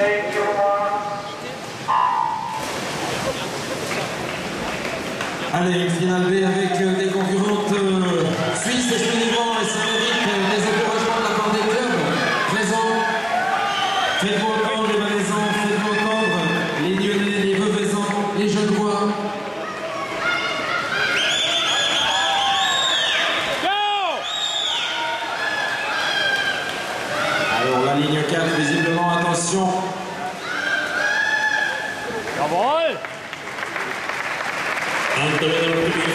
Allez, une finale B avec des concurrentes suisses et suédoises et ça mérite des encouragements de la part des clubs présents. Faites-vous entendre les Valaisans, faites-vous entendre les Lyonnais, les Veuvaisans, les Genevois. Alors la ligne 4, visiblement, attention. Jawohl!